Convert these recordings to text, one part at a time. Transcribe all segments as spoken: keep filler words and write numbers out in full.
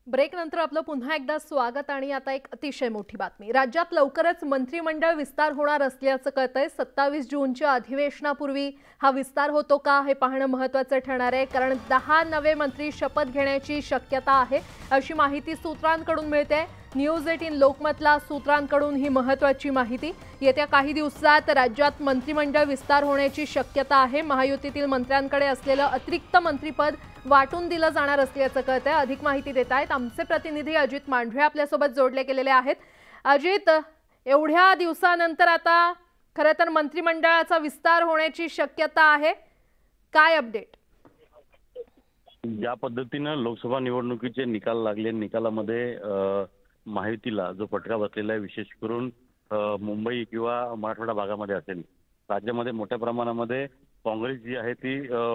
Break नंतर आपलं पुन्हा एकदा स्वागत आणि आता एक अतिशय मोठी बातमी। राज्यात लवकरच मंत्रिमंडळ विस्तार होणार असल्याचं कळतंय। सत्तावीस जूनच्या अधिवेशनापूर्वी हा विस्तार होतो का हे पाहणं महत्त्वाचं ठरणार आहे, कारण दहा नवे मंत्री शपथ घेण्याची शक्यता आहे अशी माहिती सूत्रांकडून मिळते। न्यूज अठरा लोकमतला सूत्रांकडून ही महत्त्वाची माहिती। येत्या काही दिवसात राज्यात मंत्रिमंडळ विस्तार होण्याची शक्यता आहे। महायुतीतील मंत्र्यांकडे असलेलं अतिरिक्त मंत्रिपद वाटून दिलं जाणार असल्याचं कळतंय। अधिक माहिती देत आहेत आमचे प्रतिनिधी अजित मांढरे आपल्यासोबत जोडले गेलेले आहेत। अजित, एवढ्या दिवसानंतर आता खरं तर मंत्रिमंडळाचा विस्तार होण्याची शक्यता आहे, काय अपडेट? ज्या पद्धतीने लोकसभा निवडणुकीचे निकाल लागले, निकालामध्ये महायुतीला जो फटका बसलेला आहे, विशेष करून मुंबई किंवा मराठवाडा भागामध्ये असेल, राज्यामध्ये मोठ्या प्रमाणामध्ये काँग्रेस जी आहे ती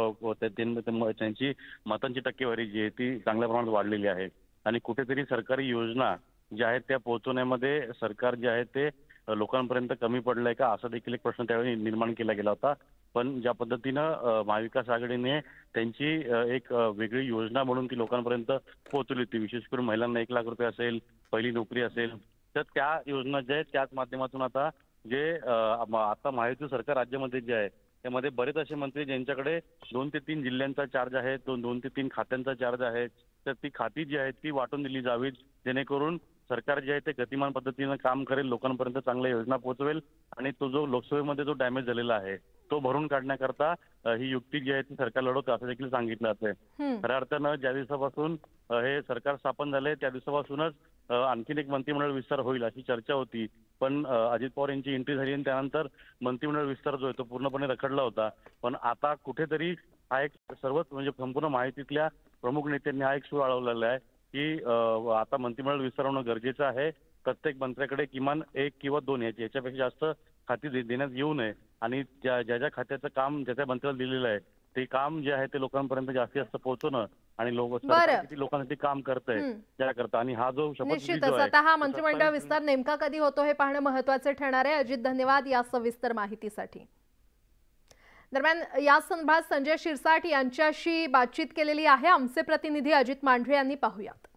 त्यांची मतांची टक्केवारी जी आहे ती चांगल्या प्रमाणात वाढलेली आहे आणि कुठेतरी सरकारी योजना ज्या आहेत त्या पोहोचवण्यामध्ये सरकार जे आहे ते लोकांपर्यंत कमी पडलंय का, असा देखील एक प्रश्न त्यावेळी निर्माण केला गेला होता। पण ज्या पद्धतीनं महाविकास आघाडीने त्यांची एक वेगळी योजना म्हणून ती लोकांपर्यंत पोहोचवली होती, विशेष करून महिलांना एक लाख रुपये असेल, पहिली नोकरी असेल, तर त्या योजना ज्या आहेत त्याच माध्यमातून आता जे आता महायुती सरकार राज्यामध्ये जे आहे त्यामध्ये बरेच असे मंत्री ज्यांच्याकडे दोन ते तीन जिल्ह्यांचा चार्ज आहे, दोन दोन ते तीन खात्यांचा चार्ज आहे, तर ती खाती जी आहेत ती वाटून दिली जावीत, जेणेकरून सरकार जे आहे ते गतिमान पद्धतीने काम करेल, लोकांपर्यंत चांगल्या योजना पोहोचवेल आणि तो जो लोकसभेमध्ये जो डॅमेज झालेला आहे तो भरून काढण्याकरता ही युक्ती जी आहे ती सरकार लढवतं असं देखील सांगितलं जातंय। खऱ्या अर्थानं ज्या दिवसापासून हे सरकार स्थापन झाले त्या दिवसापासूनच आणखीन एक मंत्रिमंडळ विस्तार होईल अशी चर्चा होती, पण अजित पवार यांची एंट्री झाली आणि त्यानंतर मंत्रिमंडळ विस्तार जो आहे तो पूर्णपणे रखडला होता। पण आता कुठेतरी हा एक सर्वच म्हणजे संपूर्ण महायुतीतल्या प्रमुख नेत्यांनी हा एक सूर आळवलेला आहे की आता मंत्रिमंडळ विस्तार होणं गरजेचं आहे। प्रत्येक मंत्र्याकडे किमान एक किंवा दोन याची याच्यापेक्षा जास्त खाती देण्यात येऊ नये आणि ज्या ज्या ज्या खात्याचं काम ज्या त्या मंत्र्याला दिलेलं आहे ते काम जे आहे ते लोकांपर्यंत जास्तीत जास्त पोहोचवणं आणि लोक किती लोकांसाठी काम करतंय त्याकरता आणि हा जो निश्चितच आता हा मंत्रिमंडळ विस्तार नेमका कधी होतो हे पाहणं महत्त्वाचं ठरणार आहे। अजित, धन्यवाद या सविस्तर माहितीसाठी। दरम्यान या संदर्भात संजय शिरसाट यांच्याशी बातचीत केलेली आहे आमचे प्रतिनिधी अजित मांढरे यांनी, पाहूयात।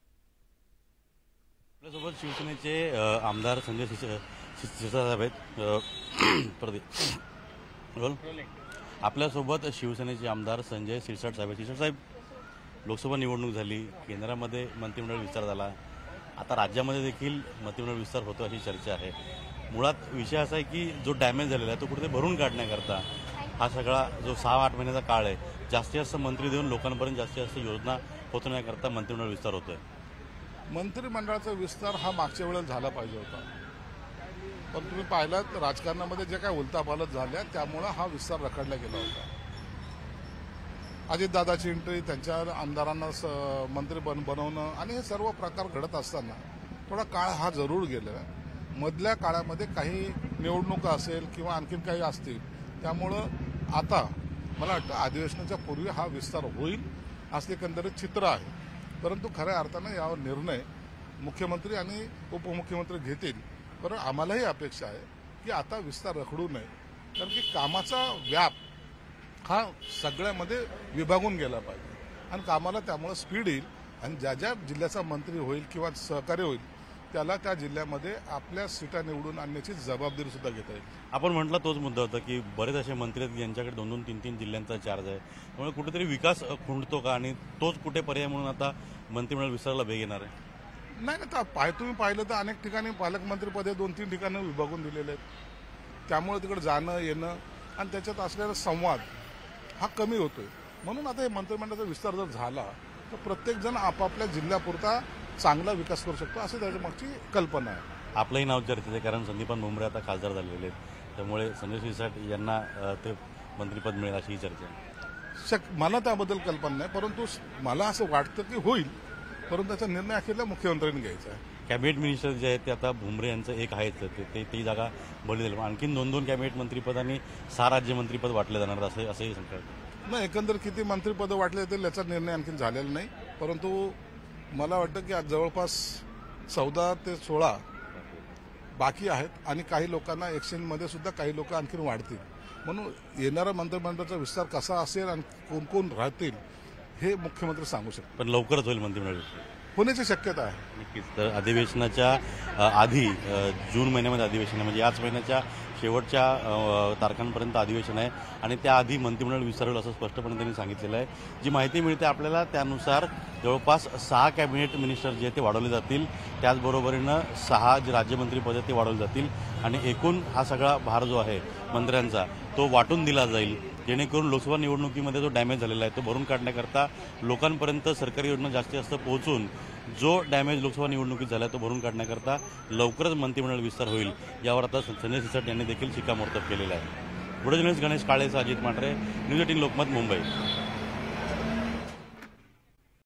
आपल्यासोबत शिवसेनेचे आमदार संजय शिरसाट आहेत, आपल्यासोबत शिवसेनेचे आमदार संजय शिरसाट साहेब। शिरसाट साहेब, लोकसभा निवडणूक झाली, केंद्रामध्ये मंत्रिमंडळ विस्तार झाला, आता राज्यामध्ये देखील मंत्रिमंडळ विस्तार होतो अशी चर्चा आहे। मुळात विषय असा आहे की जो डॅमेज झालेला आहे तो कुठे भरून काढण्याकरता हा सगळा जो सहा आठ महिन्याचा काळ आहे, जास्तीत जास्त मंत्री देऊन लोकांपर्यंत जास्तीत जास्त योजना पोहोचवण्याकरता मंत्रिमंडळ विस्तार होतोय। मंत्रिमंडळाचा विस्तार हा मागच्या वेळेला झाला पाहिजे होता, पण तुम्ही पाहिलात राजकारणामध्ये जे काय उलथापालथ झाल्या त्यामुळे हा विस्तार रखडला गेला होता। अजितदादाची एंट्री, त्यांच्या आमदारांना मंत्री बन बनवणं आणि हे सर्व प्रकार घडत असताना थोडा काळ हा जरूर गेला। मधल्या काळामध्ये काही निवडणुका असेल किंवा आणखीन काही असतील, त्यामुळं आता मला वाटतं अधिवेशनाच्या पूर्वी हा विस्तार होईल असं एकंदरीत चित्र आहे। परंतु खऱ्या अर्थानं यावर निर्णय मुख्यमंत्री आणि उपमुख्यमंत्री घेतील, पण आम्हालाही अपेक्षा आहे की आता विस्तार रखडू नये, कारण की कामाचा व्याप हा सगळ्यामध्ये विभागून गेला पाहिजे आणि कामाला त्यामुळे स्पीड येईल आणि ज्या ज्या जिल्ह्याचा मंत्री होईल किंवा सहकार्य होईल त्याला त्या जिल्ह्यामध्ये आपल्या सीटा निवडून आणण्याची जबाबदारी सुद्धा घेता येईल। आपण म्हटलं तोच मुद्दा होता की बरेच असे मंत्री आहेत यांच्याकडे दोन दोन तीन तीन जिल्ह्यांचा चार्ज आहे, त्यामुळे कुठेतरी विकास खुंटतो का आणि तोच कुठे पर्याय म्हणून आता मंत्रिमंडळ विस्ताराला वेग येणार आहे? नाही ना, पाय तुम्ही पाहिलं तर अनेक ठिकाणी पालकमंत्रीपदे दोन तीन ठिकाणी विभागून दिलेले आहेत, त्यामुळे तिकडे जाणं येणं आणि त्याच्यात असलेला संवाद हा कमी होतोय। म्हणून आता हे मंत्रिमंडळाचा विस्तार जर झाला तर प्रत्येक जण आपापल्या जिल्ह्यापुरता चांगला विकास करू शकतो असं त्याच्या मागची कल्पना आहे। आपलंही नाव चर्चेत आहे, कारण संदीपान भुमरे आता खासदार झालेले आहेत, त्यामुळे संजय शिरसाट यांना ते मंत्रिपद मिळेल अशी चर्चा आहे। शक मला त्याबद्दल कल्पना नाही, परंतु मला असं वाटतं की होईल, परंतु त्याचा निर्णय अखेरला मुख्यमंत्र्यांनी घ्यायचा आहे। कॅबिनेट मिनिस्टर जे आहेत ते आता भुमरे यांचं एक आहेच, ते ती जागा बळी दिली, आणखीन दोन दोन कॅबिनेट मंत्रीपद आणि सहा राज्यमंत्रीपद वाटले जाणार असं असंही सांगतात। नाही, एकंदर किती मंत्रिपदं वाटले जातील याचा निर्णय आणखीन झालेला नाही, परंतु मला वाटतं की आज जवळपास चौदा ते सोळा बाकी आहेत आणि काही लोकांना एक्सचेंजमध्ये सुद्धा काही लोक आणखीन वाढतील, म्हणून येणारा मंत्रिमंडळाचा विस्तार कसा असेल आणि कोण कोण राहतील हे मुख्यमंत्री सांगू शकतात। पण लवकरच होईल मंत्रिमंडळ होण्याची शक्यता आहे. नक्कीच. तर अधिवेशनाच्या अ, आधी अ, जून महिन्यामध्ये अधिवेशन आहे, म्हणजे याच महिन्याच्या शेवटच्या अ, तारखांपर्यंत अधिवेशन आहे आणि त्याआधी मंत्रिमंडळ विस्तार होईल असं स्पष्टपणे त्यांनी सांगितलेलं आहे. जी माहिती मिळते आपल्याला त्यानुसार जवळपास सहा कॅबिनेट मिनिस्टर जे ते वाढवले जातील, त्याचबरोबरीनं सहा जे राज्यमंत्रीपद ते वाढवले जातील आणि एकूण हा सगळा भार जो आहे मंत्र्यांचा तो वाटून दिला जाईल, जेणेकरून लोकसभा निवडणुकीमध्ये जो डॅमेज झालेला आहे तो भरून काढण्याकरता लोकांपर्यंत सरकारी योजना जास्तीत जास्त पोहोचून जो डॅमेज लोकसभा निवडणुकीत झाला तो भरून काढण्याकरता लवकरच मंत्रिमंडळ विस्तार होईल, यावर आता संजय सिरसाट यांनी देखील शिक्कामोर्तब केलेला आहे. Video journalist Ganesh Kale, Ajit Matre, news eighteen Lokmat, Mumbai.